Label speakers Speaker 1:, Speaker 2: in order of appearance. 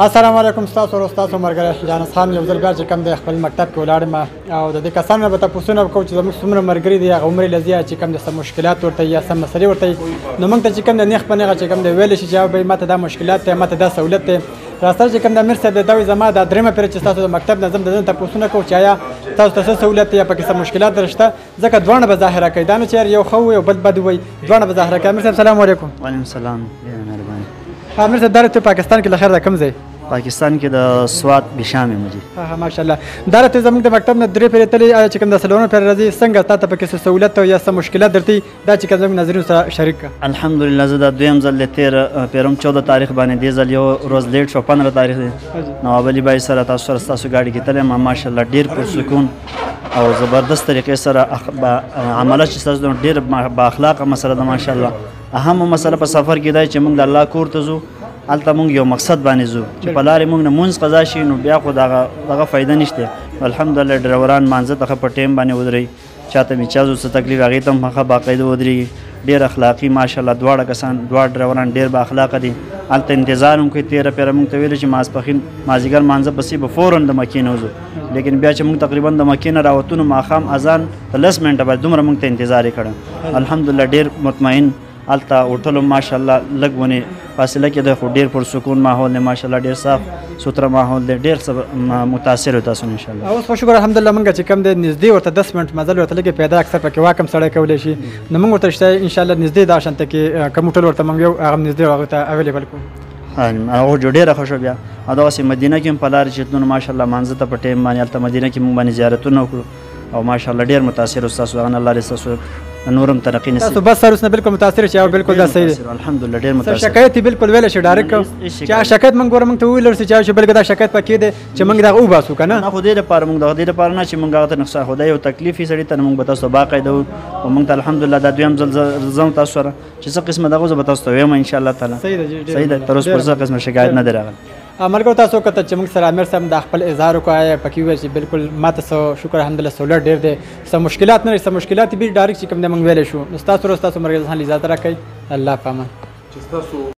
Speaker 1: السلام علیکم ستاسو او ستاسو ملګری جانس خان یو ځل بیا چې کوم د خپل مکتب کې ولاړم او د دې کسانو به تاسو کوم چې زموږ څومره ملګري دي هغه عمر لزیا چې کوم د مشکلات ورته یا سم مسلې ورته نو موږ ته چې کوم د نیخ پنهغه چې کوم د ویل شي جواب به ماته دا مشکلات ته ماته دا سہولت ته راستل چې کوم د امیر صاحب د دوی زما د درېمه پیر چې تاسو د مکتب نظم د تاسو کوم چې آیا تاسو ته سہولت یا پکې سم مشکلات درشته ځکه دوه به ظاهره کوي دا نه چې یو خو یو بل بد وي دوه به ظاهره کوي. امیر صاحب سلام علیکم.
Speaker 2: وعلیکم السلام. مهرباني.
Speaker 1: امیر صاحب درته پاکستان کې لخر د کوم ځای؟
Speaker 2: پاکستان کې د سوات بشام مجي.
Speaker 1: ماشاءالله. دا ته زموږ د مکتب نه درې پیر تلې چې کوم د سلوونو پر راځي څنګه تاسو پکې سہولت او یا سم مشکلات درته دا چې کوم نظرونو سره شریک کا.
Speaker 2: الحمدلله زه د دویم ځل تیر پیرم 14 تاریخ باندې دی ځل یو روز لیټ شو 15 تاریخ دی. نواب علي بای سره تاسو گاډي کې تلم ماشاءالله ډیر پر سکون او زبردست طریقې سره عمله چې تاسو ډیر با اخلاق مسله ده ماشاءالله. اهم مسله په سفر کې دا چې موږ د الله کور ته ځو هلته موږ یو مقصد باندې ځو چې په لارې موږ نه مونځ قضا شي نو بیا خو دغه فایده نشته. الحمدلله ډریوران مانځه ته په ټیم باندې ودرئ چاته مې چا څه تکلیف هغې ته هم ښه باقاعده ودرېږي ډېر اخلاقي ماشاءالله دواړه کسان دواړه ډریوران ډېر با اخلاقه دي. هلته انتظار هم کوي تېره پیره موږ ته ویلي چې ماسپښین مازدیګر مانځه پسې به فوراً د مکې نه وځو لیکن بیا چې موږ تقریبا د مکې نه راوتو نو ماښام اذان په 10 منټه باندې دومره موږ ته انتظار یې کړی. الحمدلله ډېر مطمئن هلته هوټل ماشاءالله لږ ونې فاصله کې دی خو ډېر پرسکون ماحول دی ماشاءالله ډېر صاف سوتره ماحول دی ډېر متاثر یو تاسو انشاءالله.
Speaker 1: اوس خو شکر الحمدلله موږ چې کوم دی نږدې ورته 10 منټ مزل ورته لږ پیدا اکثر پکې واکم سړی کولی شي نو موږ ورته شته انشاءالله نږدې دا شانته کې کوم هوټل ورته موږ یو هغه نږدې هغه ته اویلیبل کوو.
Speaker 2: هغه ډېره خوښه بیا او دغسې مدینه کې هم په لارې چې تلو ماشاءالله مانځه ته په ټیم باندې هلته مدینه کې موږ باندې زیارتونه وکړو او ماشاءالله ډېر متاثر ستاسو هغه نه الله دې ستاسو نورم ترقی نصیب.
Speaker 1: تاسو بس سره اوس نه بالکل متاثر شئ او بالکل دا صحیح دی
Speaker 2: الحمدلله ډېر متاثر.
Speaker 1: شکایت بالکل ویل شي ډایرکټ چې شکایت موږ ګوره موږ ته ویل چې بلکې دا شکایت پکې دی چې موږ دا وباسو که نه
Speaker 2: خو دې لپاره موږ دغه دې لپاره نه چې موږ هغه ته نقصان خو دا یو تکلیف یې سړي ته موږ به تاسو ته باقاعده او موږ ته الحمدلله دا دویم ځل زم تاسو سره چې څه قسمه دغه زه به تاسو ته وایم انشاءالله تعالی. صحیح ده تر اوسه پر څه قسمه شکایت نه دی راغلی.
Speaker 1: ملګرو تاسو کته چې موږ سره امیر صاحب د خپل اظهار وکړی پکې وویل چې بالکل ماته څه شکر الحمدلله سہولت ډېر دی څه مشکلات نه لري څه مشکلات به ډایرکټ چې کوم دی موږ ویلی شو نو ستاسو ملګري ځان اجازه راکړئ الله په امان.